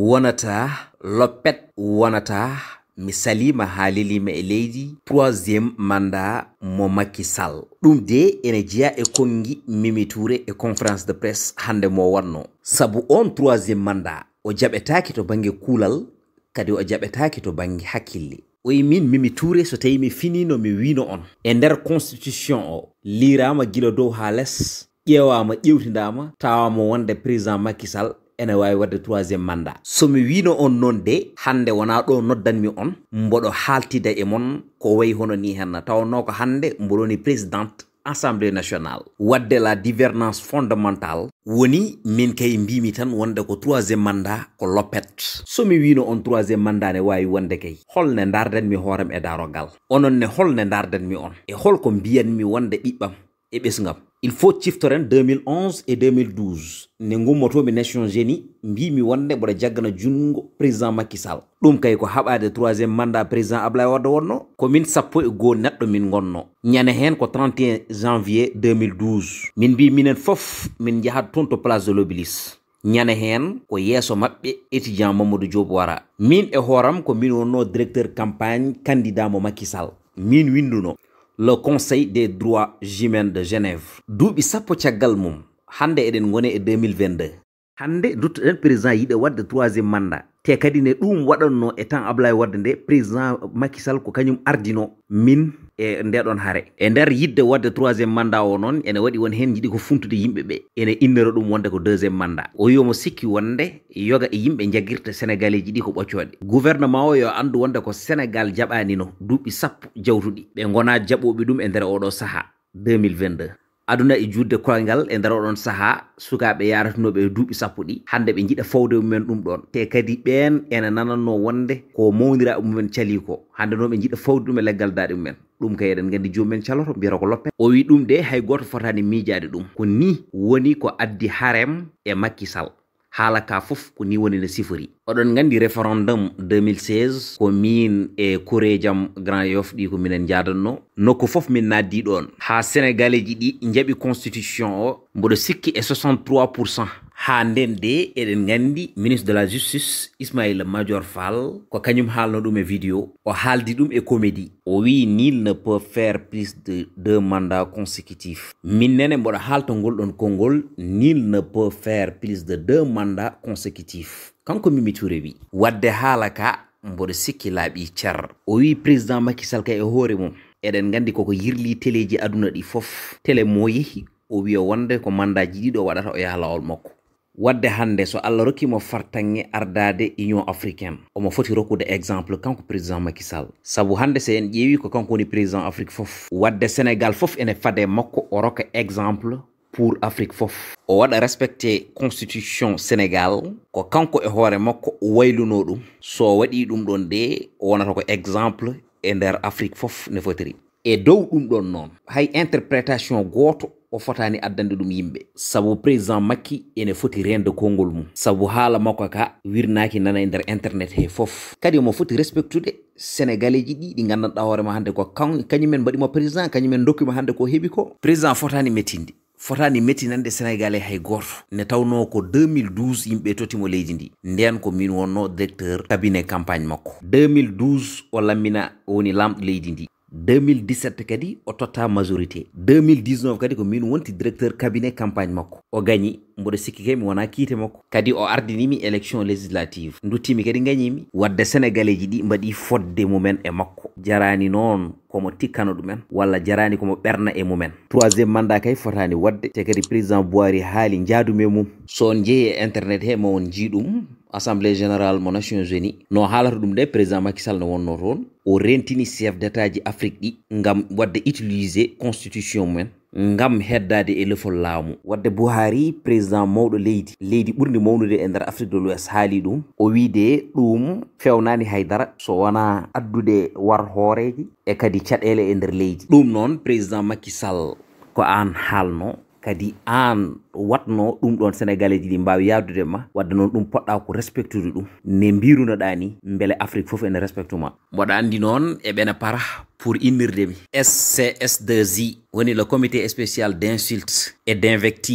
wonata loppet wonata mi salima haalilima e leydi troisième mandat mo Macky Sall ɗum de ene jeeya e kongi Mimi Touré e conférence de presse hande mo wanno sabu on troisième mandat o jaɓetaki to banggue kuulal kadi o jaɓetaki to banggue hakkille o yi min Mimi Touré so tawi mi finino mi wino on e nder constitution o lirama guila dow ha less ƴewama ƴewtidama tawama wonde président Macky Sall ene wawi wadde troisième mandat somi wino on non de hande wona ɗo noddanmi on mboɗo haltida e mon ko wayi hono ni henna tawno ko hande mboɗoni présidente assemblée nationale wadde la divergence fondamentale woni min kay mbimi tan wonde ko troisième mandat ko loppet somi wino on troisième mandat ne wawi wonde kay holne dardanmi hoorem e darogal onon ne holne dardanmi on e holko mbiyanmi wonde ɓiɓɓam e ɓesgam il faut ciftoren 2011 et 2012 ne gummotomi Nations Unies mbimi wonde mboɗo jaggana jungo président Macky Sall ɗum kay ko haɓade troisième mandat président Ablaye Wade wonno ko min sappo e goo neɗɗo min gonno ñane hen ko 31 janvier 2012 min mbi minen fof min jahat toon to place de l'Obélisque ñane hen ko yeeso maɓɓe étudiant Mamadou Diop wara min e hooram ko min wonno directeur campagne candidat mo Macky Sall min winduno le Conseil des droits humains de Genève duuɓi sappo caggal mum hande eɗen gone e 2022 hande duttoɗen président yiɗe wadde troisième mandat te kadi ne ɗum waɗanno e temps Ablaye Wade nde président Macky Sall ko kañum ardino min e ndeɗon haare e nder yidde wadde troisième mandat o noon ene waɗi won hen jiiɗi ko funtude yimɓe ɓe ene innoro ɗum wonde ko deuxième mandat o yomo sikki wonde yoga e yimɓe jaguirta sénégalais ji ɗi ko ɓoccoɗe gouvernement o yo andu wonde ko sénégal jaɓanino duuɓi sappo jawtuɗi ɓe gona jaɓoɓe ɗum e nder oɗo saaha 2022 aduna e judde koyngal e nder oɗon saaha sukaɓe yaratanoɓe e duuɓi sappo ɗi hande ɓe jiiɗa fawde mumen ɗum ɗon te kadi ɓen ene nananno wonde ko mawniraɓe mumen cali ko hande noon ɓe jiiɗa fawde ɗum e leggal daɗe mumen ɗum kay eɗen gandi jomumen caloto mbiyata ko loppe o wi ɗum de hay goto fotani miijade ɗum ko ni woni ko addi harem e Macky Sall haala ka fof ko ni woni no sifori oɗon gandi référendum 2016 ko min e kurejam Grand Yoff ɗi ko minen jadanno nokku fof min naddi ɗon ha sénégalais ji ɗi jaaɓi constitution o mboɗo sikki e 63% ha nden de eɗen gandi ministre de la justice Ismaïla Madior Fall ko kañum haalno ɗum e vidéo o haaldi ɗum e comédie o wi nul ne peut faire plus de 2 mandats consécutifs min nene mboɗo haalto ngol ɗon konngol nul ne peut faire plus de 2 mandats consécutifs kanko Mimi Touré wi wadde haala ka mboɗo sikki laaɓi cer o wi président Macky Sall ka e hoore mum eɗen gandi koko yirli téléji aduna ɗi fof télé mo yeehi o wiya wonde ko mandat ji ɗiɗo waɗata o yaha lawol makko wadde hande so Allah rokkimo fartange ardade Union africaine omo foti rokkude exemple kanko président Macky Sall sabu hande se en ƴeewi ko kanko woni président Afrique fof wadde Sénégal fof ene fade makko o rokka exemple pour Afrique fof o waɗa respecté constitution Sénégal ko kanko e hoore makko o wayluno ɗum so waɗi ɗum ɗon de o wonata ko exemple e nder Afrique fof ne fotiri e dow ɗum ɗon noon hay interprétation goto o fotani addande ɗum yimɓe sabu président Macky ene foti rende konngol mum sabu haala makko ka wirnaki nana e nder internet he fof kadi omo foti respectude sénégalais ji ɗi ɗi gandanɗa hoorema hande ko kañumen mbaɗimo président kañumen dokkimo hande ko heeɓi ko président fotani mettinde fotani mettinande sénégalais hay goto ne tawno ko 2012 yimɓe totimo leydi ndi nden ko min wonno directeur cabinet campagne makko 2012 o lammina woni lamɗo leydi ndi 2017 kadi o totta majorité 2019 kadi ko min wonti directeur cabinet campagne makko o gagni mboɗo sikki kay mi wona kiite makko kadi o ardinimi élection législative duttimi kadi gagnimi wadde sénégalais ji ɗi mbaɗi fodde mumen e makko jarani noon komo tikkano ɗumen walla jarani komo ɓerna e mumen troisième mandat kay fotani wadde te kadi président Boiri haali jaadume mum so on jeeyi e internet he ma on jiiɗum assemblée générale mo Nations Unies no haalata ɗum de président Macky Sall no wonno toon o rentini chef d'état ji Afrique ɗi ngam wadde utiliser constitution mumen ngam heddade e lefol laamu wadde Buhari président mawɗo leydi ɓurdi mawnude e nder Afrique de l'Ouest haali ɗum o wiide ɗum fewnani haydara so wona addude war hooreji e kadi caɗele e nder leydi ɗum noon président Macky Sall ko an haalno kadi an watno ɗum ɗon sénégalais ji ɗi mbawi yaadude ma wadde noon ɗum poɗɗa ko respectude ɗum ne mbirunoɗa ni beele Afrique fof ene respecte ma mboɗa andi noon e ɓene para pour innirde mi SCS2I woni le comité spécial d'insultes et d'invectives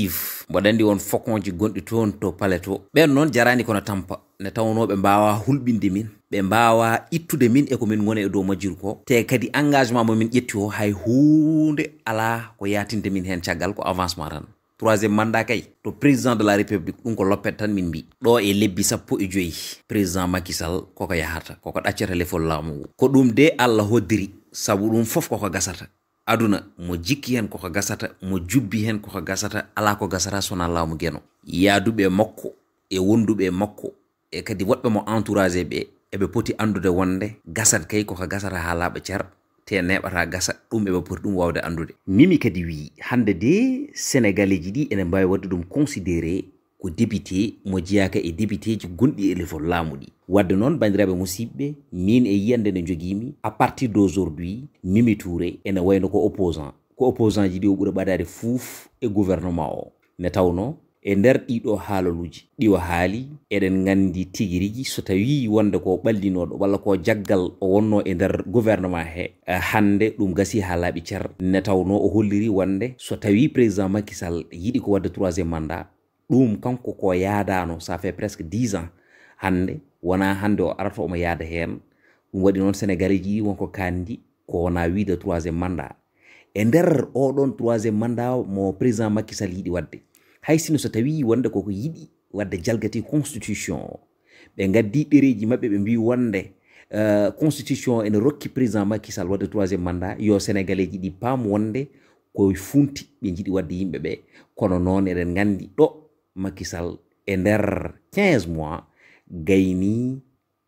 mboɗa andi won fokonji gonɗi toon to pale to ɓen noon jarani kono tampa ne tawno ɓe mbawa hulɓinde min ɓe mbawa ittude min e ko min goni e dow majjuru ko te kadi engagement momin ƴetti o hay hunde ala ko yatinde min hen caggal ko avancement tan troisiéme mandat kay to président de la république ɗum ko loppet tan min mbi ɗo e lebbi 15 président Macky Sall koko yahata koko ɗaccata lefol laamu ngu ko ɗum de Allah hoddiri sabu ɗum fof koko gasata aduna mo jikki hen koko gasata mo jubbi hen koko gasata ala ko gasata sona laamu geno yaaduɓe makko e wonduɓe makko e kadi woɓɓe mo entouragé ɓe eɓe poti andude wonde gasat kay koko gasata ha laaɓa cer te neɓata gasa ɗum eɓe poti ɗum wawde andude mimi kadi wi hande de sénégalais ji ɗi ene mbawi wadde ɗum considéré ko député mo jeyaka e député ji gonɗi e lefol laamu ɗi wadde noon bandiraɓe musidɓe min e yiyande nde joguimi à partir d'aujourd'hui Mimi Touré ene wayno ko opposant ji ɗi o ɓuura ɓadade fuuf e gouvernement o ne tawno e nder ɗiɗo haalaluji ɗiwa haali eɗen gandi tigi rigui so tawi wonde ko ɓallinoɗo walla ko jaggal o wonno e nder gouvernement he hande ɗum gasi ha laaɓi cer ne tawno o holliri wonde so tawi président Macky Sall yiɗi ko wadde troisiéme mandat ɗum kanko ko yaadano ça fait presque 10 ans hande wona hande o arata omo yaada hen ɗum waɗi noon sénégalais ji wonko kandi ko wona wiide troisiéme mandat e nder oɗon troisiéme mandat mo président Macky Sall yiɗi wadde hay sino so tawi wonde koko yiɗi wadde jalgati constitution o ɓe gaddi ɗereji mabɓe ɓe mbi wonde constitution ene rokki président Macky Sall wadde troisiéme mandat yo sénégalais ji ɗi paam wonde koye funti ɓe jiɗi wadde yimɓe ɓe kono noon eɗen gandi ɗo Macky Sall e nder 15 mois gayni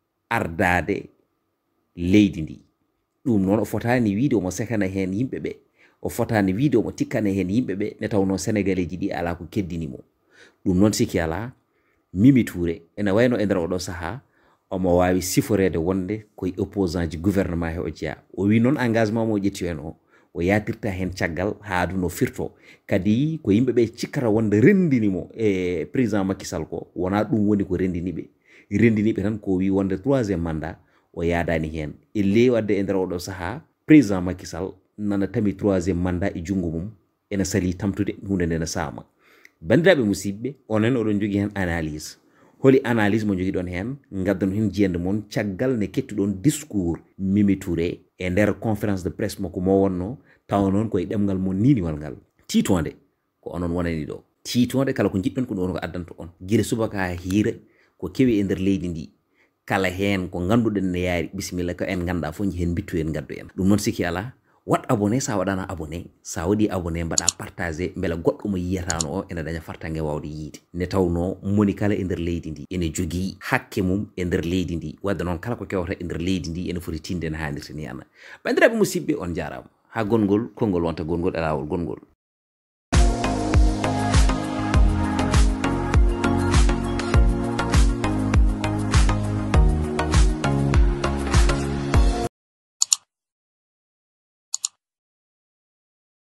ardade leydi ndi ɗum noon o fotani wiide omo sekana hen yimɓe ɓe o fotani wiide omo tikkane hen yimɓe ɓe ne tawno sénégalais ji ɗi ala ko keddinimo ɗum noon sikki ala Mimi Touré ene wayno e nder oɗo saaha omo wawi siforede wonde koye opposant ji gouvernement he o jeeya o wi noon engagement mo ƴetti hen o yatirta hen caggal ha aduno firto kadi ko yimɓe ɓe cikkata wonde rendinimo e président Macky Sall ko wona ɗum woni ko rendiniɓe tan ko wi wonde troisiéme mandat o yaadani hen elle wadde e nder oɗo saaha président Macky Sall nana tami troisiéme mandat e jungo mum ene sali tamtude hunde nde ne saama bandiraɓe musidɓe onen oɗon jogui hen analyse holi analyse mo jogui ɗon hen gaddan hen jiyande moon caggal ne kettuɗon discours Mimi Touré e nder conférence de presse makko mo wonno tawa noon koye ɗemgal mon niniwal ngal tiitonde ko onon wonani ɗo tiitonde kala ko jiɗɗon ko ɗon ko addanto on guila subaka ha hiira ko kewi e nder leydi ndi kala hen ko ganduɗen ne yaari bisimilla ko en ganda fof hen bittu en gaddu en ɗum noon sikki ala wat abonné sa waɗana abonné sa waɗi abonné mbaɗa partagé beela goɗɗo mo yiyatano o ene daña fartangue wawde yiide ne tawno moni kala e nder leydi ndi ene jogui hakke mum e nder leydi ndi wadde noon kala ko kewata e nder leydi ndi ene foti tinde ne hannirta ni anna bandiraɓe musidɓe on jarama ha gongol konngol wonta gongol e lawol gongol